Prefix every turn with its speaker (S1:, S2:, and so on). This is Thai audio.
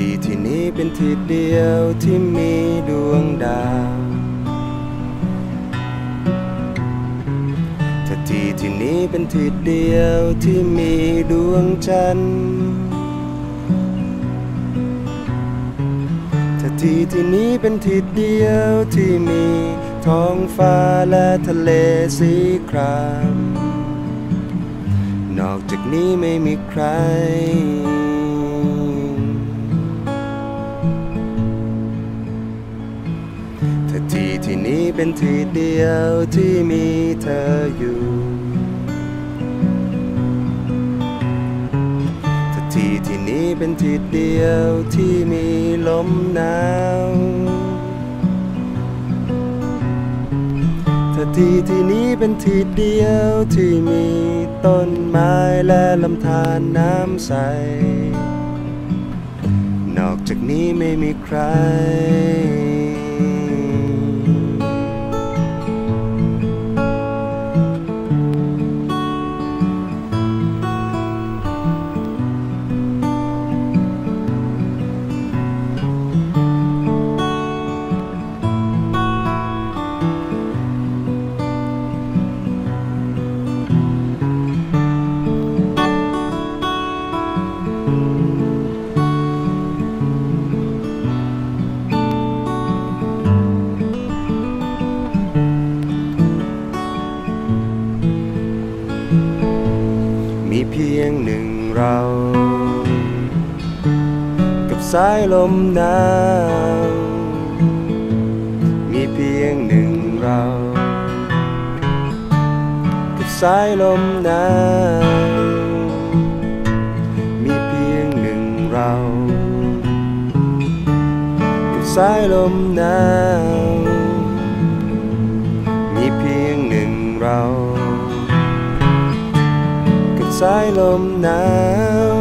S1: ที่นี้เป็นทิศเดียวที่มีดวงดาวถ้าที่นี้เป็นทิศเดียวที่มีดวงจันทร์ถ้าที่นี้เป็นทิศเดียวที่มีท้องฟ้าและทะเลสีครามนอกจากนี้ไม่มีใครถ้าที่นี้เป็นที่เดียวที่มีเธออยู่ถ้าที่นี้เป็นที่เดียวที่มีลมหนาวถ้าที่นี้เป็นที่เดียวที่มีต้นไม้และลำธารน้ำใสนอกจากนี้ไม่มีใครมีเพียงหนึ่งเรากับสายลมหนาวมีเพียงหนึ่งเรากับสายลมหนาวมีเพียงหนึ่งเรากับสายลมหนาวมีเพียงหนึ่งเราสายลมหนาว